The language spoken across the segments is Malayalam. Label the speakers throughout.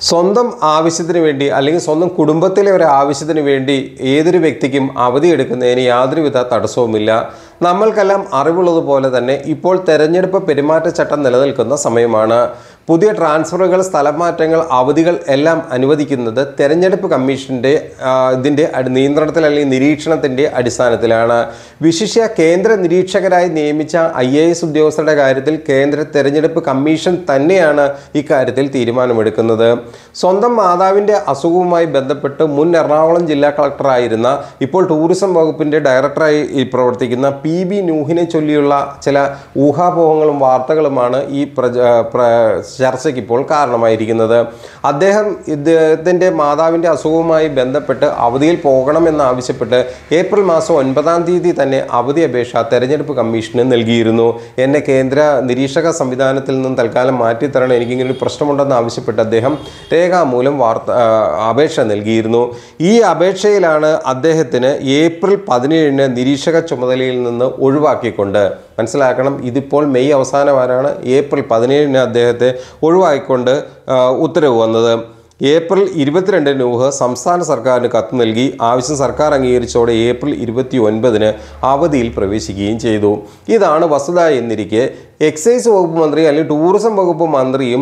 Speaker 1: സ്വന്തം ആവശ്യത്തിന് വേണ്ടി അല്ലെങ്കിൽ സ്വന്തം കുടുംബത്തിലെ ഒരു ആവശ്യത്തിന് വേണ്ടി ഏതൊരു വ്യക്തിക്കും അവധി എടുക്കുന്നതിന് യാതൊരുവിധ തടസ്സവുമില്ല. നമ്മൾക്കെല്ലാം അറിവുള്ളതുപോലെ തന്നെ ഇപ്പോൾ തെരഞ്ഞെടുപ്പ് പെരുമാറ്റച്ചട്ടം നിലനിൽക്കുന്ന സമയമാണ്. പുതിയ ട്രാൻസ്ഫറുകൾ, സ്ഥലമാറ്റങ്ങൾ, അവധികൾ എല്ലാം അനുവദിക്കുന്നത് തെരഞ്ഞെടുപ്പ് കമ്മീഷൻ്റെ നിയന്ത്രണത്തിൽ അല്ലെങ്കിൽ നിരീക്ഷണത്തിൻ്റെ അടിസ്ഥാനത്തിലാണ്. വിശിഷ്യ കേന്ദ്ര നിരീക്ഷകരായി നിയമിച്ച IAS ഉദ്യോഗസ്ഥരുടെ കാര്യത്തിൽ കേന്ദ്ര തെരഞ്ഞെടുപ്പ് കമ്മീഷൻ തന്നെയാണ് ഇക്കാര്യത്തിൽ തീരുമാനമെടുക്കുന്നത്. സ്വന്തം മാതാവിൻ്റെ അസുഖവുമായി ബന്ധപ്പെട്ട് മുൻ എറണാകുളം ജില്ലാ കളക്ടറായിരുന്ന ഇപ്പോൾ ടൂറിസം വകുപ്പിൻ്റെ ഡയറക്ടറായി പ്രവർത്തിക്കുന്ന PB നൂഹിനെ ചൊല്ലിയുള്ള ചില ഊഹാപോഹങ്ങളും വാർത്തകളുമാണ് ഈ ചർച്ചയ്ക്ക് ഇപ്പോൾ കാരണമായിരിക്കുന്നത്. ഇദ്ദേഹത്തിൻ്റെ മാതാവിൻ്റെ അസുഖവുമായി ബന്ധപ്പെട്ട് അവധിയിൽ പോകണമെന്നാവശ്യപ്പെട്ട് ഏപ്രിൽ മാസം 9-ാം തീയതി തന്നെ അവധി അപേക്ഷ തെരഞ്ഞെടുപ്പ് കമ്മീഷന് നൽകിയിരുന്നു. എന്നെ കേന്ദ്ര നിരീക്ഷക സംവിധാനത്തിൽ നിന്നും തൽക്കാലം മാറ്റിത്തരണം, എനിക്കിങ്ങനെ ഒരു പ്രശ്നമുണ്ടെന്ന് ആവശ്യപ്പെട്ട് അദ്ദേഹം രേഖാമൂലം അപേക്ഷ നൽകിയിരുന്നു. ഈ അപേക്ഷയിലാണ് അദ്ദേഹത്തിന് ഏപ്രിൽ 17-ന് നിരീക്ഷക ചുമതലയിൽ നിന്ന് ഒഴിവാക്കിക്കൊണ്ട്, മനസ്സിലാക്കണം, ഇതിപ്പോൾ മെയ് അവസാന വാരമാണ്, ഏപ്രിൽ 17-ന് അദ്ദേഹത്തെ ഒഴിവാക്കിക്കൊണ്ട് ഉത്തരവ് വന്നത്. ഏപ്രിൽ 22-ന് നൂഹ് സംസ്ഥാന സർക്കാരിന് കത്ത് നൽകി. ആവശ്യം സർക്കാർ അംഗീകരിച്ചതോടെ ഏപ്രിൽ 29-ന് അവധിയിൽ പ്രവേശിക്കുകയും ചെയ്തു. ഇതാണ് വസ്തുത എന്നിരിക്കെ എക്സൈസ് വകുപ്പ് മന്ത്രി അല്ലെങ്കിൽ ടൂറിസം വകുപ്പ് മന്ത്രിയും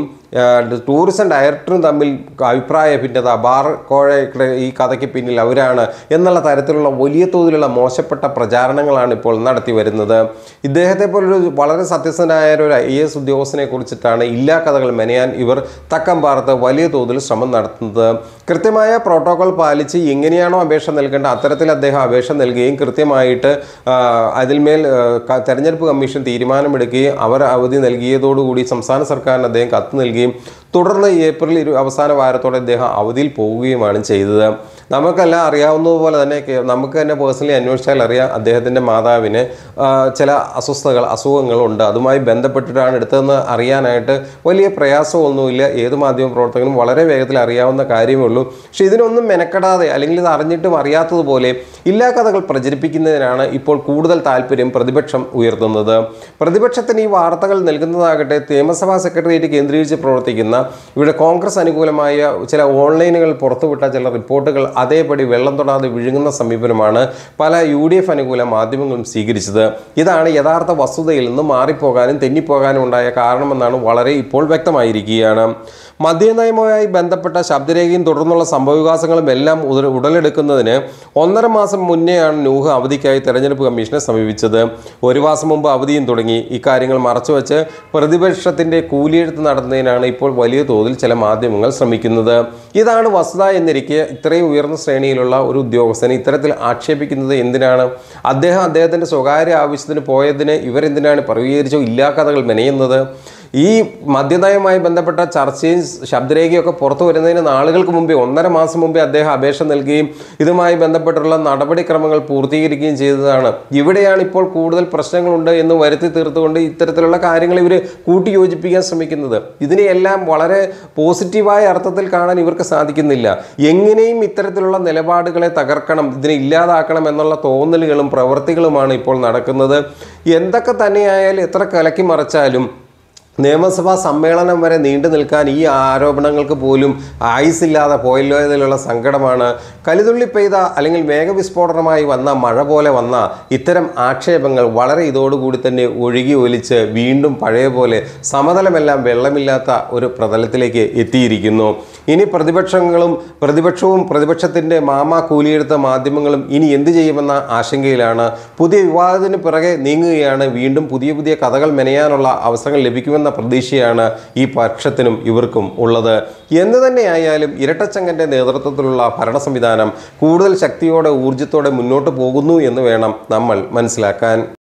Speaker 1: ടൂറിസം ഡയറക്ടറും തമ്മിൽ അഭിപ്രായ ഭിന്നത, ബാർ കോഴയുടെ ഈ കഥയ്ക്ക് പിന്നിൽ അവരാണ് എന്നുള്ള തരത്തിലുള്ള വലിയ തോതിലുള്ള മോശപ്പെട്ട പ്രചാരണങ്ങളാണ് ഇപ്പോൾ നടത്തി വരുന്നത്. ഇദ്ദേഹത്തെ പോലൊരു വളരെ സത്യസന്ധനായ ഒരു IAS ഉദ്യോഗസ്ഥനെ കുറിച്ചിട്ടാണ് ഇല്ലാ കഥകൾ മെനയാൻ ഇവർ തക്കം പാർത്ത് വലിയ തോതിൽ ശ്രമം നടത്തുന്നത്. കൃത്യമായ പ്രോട്ടോകോൾ പാലിച്ച് എങ്ങനെയാണോ അപേക്ഷ നൽകേണ്ട അത്തരത്തിൽ അദ്ദേഹം അപേക്ഷ നൽകുകയും കൃത്യമായിട്ട് അതിന്മേൽ തെരഞ്ഞെടുപ്പ് കമ്മീഷൻ തീരുമാനമെടുക്കുകയും അവർ അവധി നൽകിയതോടുകൂടി സംസ്ഥാന സർക്കാരിന് അദ്ദേഹം കത്ത് നൽകുകയും തുടർന്ന് ഏപ്രിൽ അവസാന വാരത്തോടെ അദ്ദേഹം അവധിയിൽ പോവുകയുമാണ് ചെയ്തത്. നമുക്കെല്ലാം അറിയാവുന്നതുപോലെ തന്നെ നമുക്ക് തന്നെ പേഴ്സണലി അന്വേഷിച്ചാൽ അറിയാം, അദ്ദേഹത്തിൻ്റെ മാതാവിന് ചില അസുഖങ്ങളുണ്ട്. അതുമായി ബന്ധപ്പെട്ടിട്ടാണ് എടുത്തതെന്ന് അറിയാനായിട്ട് വലിയ പ്രയാസമൊന്നുമില്ല. ഏത് മാധ്യമ പ്രവർത്തകനും വളരെ വേഗത്തിൽ അറിയാവുന്ന കാര്യമേ ഉള്ളൂ. പക്ഷേ ഇതിനൊന്നും മെനക്കെടാതെ അല്ലെങ്കിൽ ഇത് അറിഞ്ഞിട്ടും അറിയാത്തതുപോലെ ഇല്ലാ കഥകൾ പ്രചരിപ്പിക്കുന്നതിനാണ് ഇപ്പോൾ കൂടുതൽ താല്പര്യം പ്രതിപക്ഷം ഉയർത്തുന്നത്. പ്രതിപക്ഷത്തിന് ഈ വാർത്തകൾ നൽകുന്നതാകട്ടെ നിയമസഭാ സെക്രട്ടേറിയറ്റ് കേന്ദ്രീകരിച്ച് പ്രവർത്തിക്കുന്ന ഇവിടെ കോൺഗ്രസ് അനുകൂലമായ ചില ഓൺലൈനുകൾ പുറത്തുവിട്ട ചില റിപ്പോർട്ടുകൾ അതേപടി വെള്ളം തൊടാതെ വിഴുങ്ങുന്ന സമീപനമാണ് പല UDF അനുകൂല മാധ്യമങ്ങളും സ്വീകരിച്ചത്. ഇതാണ് യഥാർത്ഥ വസ്തുതയിൽ നിന്ന് മാറിപ്പോകാനും തെന്നിപ്പോകാനും ഉണ്ടായ കാരണമെന്നാണ് വളരെ ഇപ്പോൾ വ്യക്തമായിരിക്കുകയാണ്. മദ്യനയവുമായി ബന്ധപ്പെട്ട ശബ്ദരേഖയും തുടർന്നുള്ള സംഭവവികാസങ്ങളും എല്ലാം ഉടലെടുക്കുന്നതിന് 1.5 മാസം മുന്നെയാണ് നൂഹ് അവധിക്കായി തെരഞ്ഞെടുപ്പ് കമ്മീഷനെ സമീപിച്ചത്. 1 മാസം മുമ്പ് അവധിയും തുടങ്ങി. ഇക്കാര്യങ്ങൾ മറച്ചുവെച്ച് പ്രതിപക്ഷത്തിൻ്റെ കൂലിയെഴുത്ത് നടത്തുന്നതിനാണ് ഇപ്പോൾ വലിയ തോതിൽ ചില മാധ്യമങ്ങൾ ശ്രമിക്കുന്നത്. ഇതാണ് വസ്തുത എന്നിരിക്കെ ഇത്രയും ഉയർന്ന ശ്രേണിയിലുള്ള ഒരു ഉദ്യോഗസ്ഥനെ ഇത്തരത്തിൽ ആക്ഷേപിക്കുന്നത് എന്തിനാണ്? അദ്ദേഹത്തിൻ്റെ സ്വകാര്യ ആവശ്യത്തിന് പോയതിന് ഇവരെന്തിനാണ് പ്രതികരിച്ചോ ഇല്ലാ കഥകൾ മെനയുന്നത്? ഈ മദ്യനയവുമായി ബന്ധപ്പെട്ട ചർച്ചയും ശബ്ദരേഖയൊക്കെ പുറത്തു വരുന്നതിന് നാളുകൾക്ക് മുമ്പേ 1.5 മാസം മുമ്പേ അദ്ദേഹം അപേക്ഷ നൽകുകയും ഇതുമായി ബന്ധപ്പെട്ടുള്ള നടപടിക്രമങ്ങൾ പൂർത്തീകരിക്കുകയും ചെയ്തതാണ്. ഇവിടെയാണ് ഇപ്പോൾ കൂടുതൽ പ്രശ്നങ്ങളുണ്ട് എന്ന് വരുത്തി തീർത്തുകൊണ്ട് ഇത്തരത്തിലുള്ള കാര്യങ്ങൾ ഇവർ കൂട്ടിയോജിപ്പിക്കാൻ ശ്രമിക്കുന്നത്. ഇതിനെയെല്ലാം വളരെ പോസിറ്റീവായ അർത്ഥത്തിൽ കാണാൻ ഇവർക്ക് സാധിക്കുന്നില്ല. എങ്ങനെയും ഇത്തരത്തിലുള്ള നിലപാടുകളെ തകർക്കണം, ഇതിനെ ഇല്ലാതാക്കണം എന്നുള്ള തോന്നലുകളും പ്രവൃത്തികളുമാണ് ഇപ്പോൾ നടക്കുന്നത്. എന്തൊക്കെ തന്നെയായാലും എത്ര കലക്കി മറിച്ചാലും നിയമസഭാ സമ്മേളനം വരെ നീണ്ടു നിൽക്കാൻ ഈ ആരോപണങ്ങൾക്ക് പോലും ആയുസില്ലാതെ പോയല്ലോ എന്നതിലുള്ള സങ്കടമാണ്. കലിതുള്ളി പെയ്ത അല്ലെങ്കിൽ മേഘവിസ്ഫോടനമായി വന്ന മഴ പോലെ വന്ന ഇത്തരം ആക്ഷേപങ്ങൾ വളരെ ഇതോടുകൂടി തന്നെ ഒഴുകി ഒലിച്ച് വീണ്ടും പഴയ പോലെ സമതലമെല്ലാം വെള്ളമില്ലാത്ത ഒരു പ്രതലത്തിലേക്ക് എത്തിയിരിക്കുന്നു. ഇനി പ്രതിപക്ഷവും പ്രതിപക്ഷത്തിൻ്റെ കൂലിയെടുത്ത മാധ്യമങ്ങളും ഇനി എന്തു ചെയ്യുമെന്ന ആശങ്കയിലാണ്. പുതിയ വിവാദത്തിന് പിറകെ നീങ്ങുകയാണ്. വീണ്ടും പുതിയ കഥകൾ മെനയാനുള്ള അവസരങ്ങൾ ലഭിക്കുമെന്ന പ്രതീക്ഷയാണ് ഈ പക്ഷത്തിനും ഇവർക്കും ഉള്ളത്. എന്ന് തന്നെയായാലും ഇരട്ടച്ചങ്കൻ്റെ നേതൃത്വത്തിലുള്ള ഭരണ സംവിധാനം കൂടുതൽ ശക്തിയോടെ ഊർജ്ജത്തോടെ മുന്നോട്ട് പോകുന്നു എന്ന് വേണം നമ്മൾ മനസ്സിലാക്കാൻ.